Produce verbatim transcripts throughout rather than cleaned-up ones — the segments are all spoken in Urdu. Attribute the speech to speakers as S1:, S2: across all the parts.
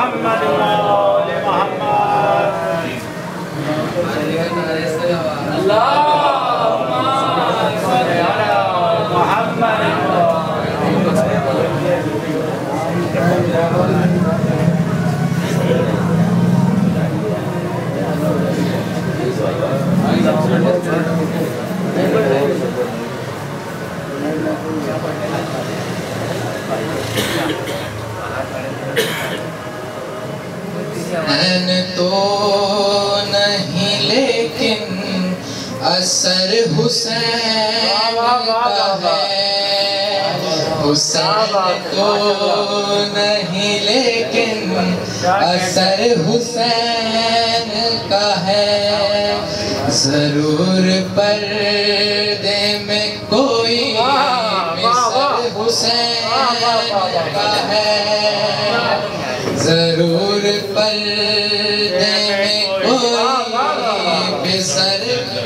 S1: محمد وآل محمد اللهم صل على محمد
S2: حسین تو نہیں لیکن اثر حسین کا ہے حسین تو نہیں لیکن اثر حسین کا ہے ضرور پردے میں کوئی مثل حسین کا ہے ضرور پردے میں کوئی مثل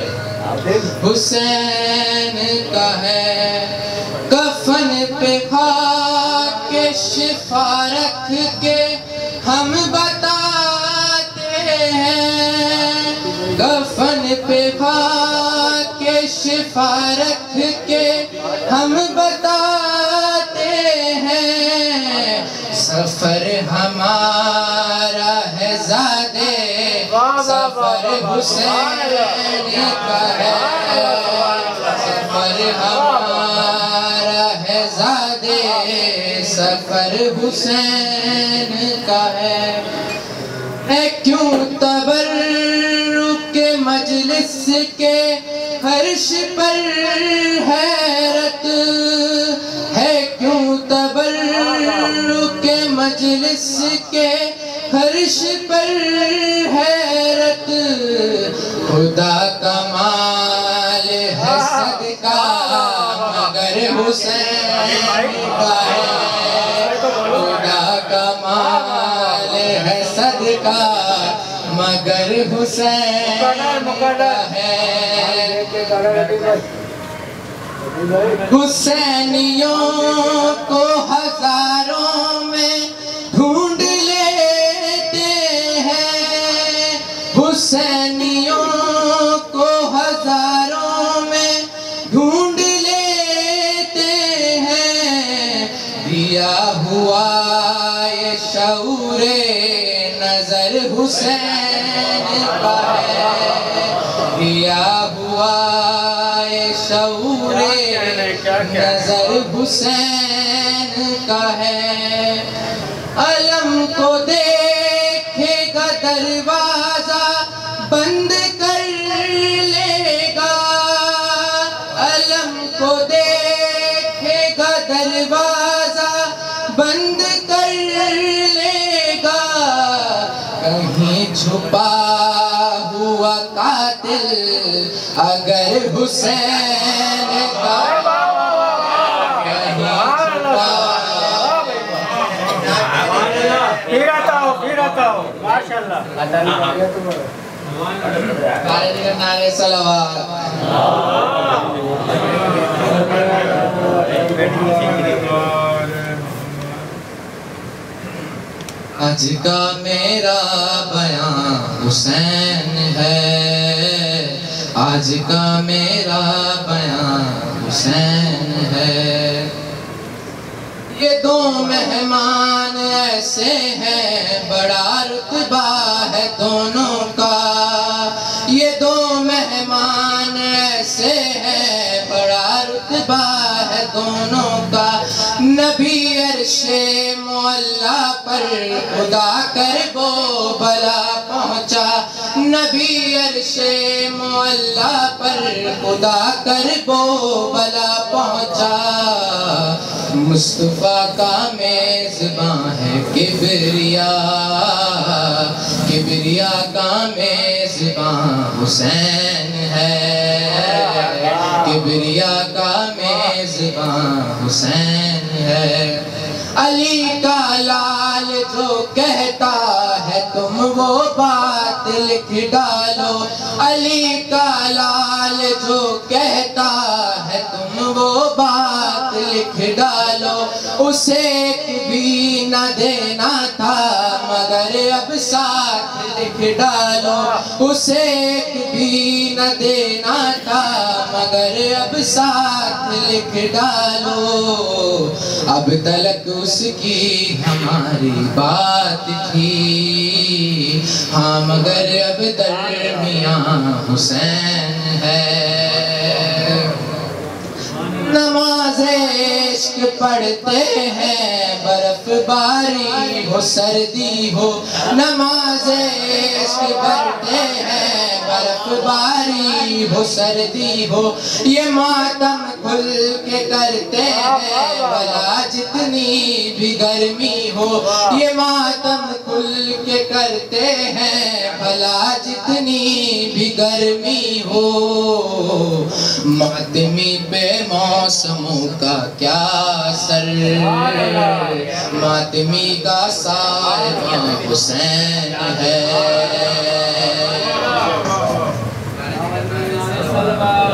S2: حسین کا ہے کفن پہ خاک شفا رکھ کے ہم بتاتے ہیں کفن پہ خاک شفا رکھ کے ہم بتاتے ہیں سفر ہمارا ہے زادے سفر حسین کا ہے سفر ہمارا ہے زادے سفر حسین کا ہے ہے کیوں تبرک مجلس کے فرش پر حیرت ہے کیوں تبرک مجلس کے فرش پر حیرت خدا کا مال ہے صدقہ مگر حسین کا ہے خدا کا مال ہے صدقہ مگر حسین کا ہے حسینیوں کو ہزاروں میں ڈھونڈ لیتے ہیں حسینیوں کو ہزاروں میں ڈھونڈ لیتے ہیں دیا ہوا یہ شعور نظر حسین کا ہے دیا ہوا یہ شعور نظر حسین کا ہے علم کو دیکھے گا دروازہ بند کر لے گا علم کو دیکھے گا دروازہ بند کر لے گا کہیں چھپا ہوا قاتل اگر حسین کا کہیں چھپا
S1: پھر آتا ہو پھر آتا ہو ماشاءاللہ
S2: کارے دیگر نعرے صلوات آج کا میرا بیان حسین ہے آج کا میرا بیان حسین ہے یہ دو مہمان ایسے ہیں بڑا رتبہ ہے دونوں کا یہ دو مہمان ایسے ہیں بڑا رتبہ ہے دونوں کا نبی عرش معلیٰ پر خدا کر وہ بلا پہنچا نبی عرش معلیٰ پر خدا کر وہ بلا پہنچا مصطفیٰ کا میزباں ہے کبریاء کبریاء کا میزباں حسین ہے کبریاء کا میزباں حسین ہے علی کا لال جو کہتا ہے تم وہ بات لکھ ڈالو علی کا لال جو کہتا ہے تم وہ بات لکھ ڈالو اسے ایک بھی نہ دینا تھا مگر مگر اب ساتھ لکھ ڈالو اسے ایک بھی نہ دینا تھا مگر اب ساتھ لکھ ڈالو اب تلک اس کی ہماری بات تھی ہاں مگر اب درمیان حسین ہے نماز عشق پڑھتے ہیں برف باری ہو سردی ہو نماز عشق پڑھتے ہیں برف باری ہو سردی ہو یہ ماتم کھل کے کرتے ہیں بھلا جتنی بھی گرمی ہو یہ ماتم کھل کے کرتے ہیں بھلا جتنی بھی گرمی ہو ماتمی بے موسموں کا کیا اثر ماتمی کا سایہ حسین ہے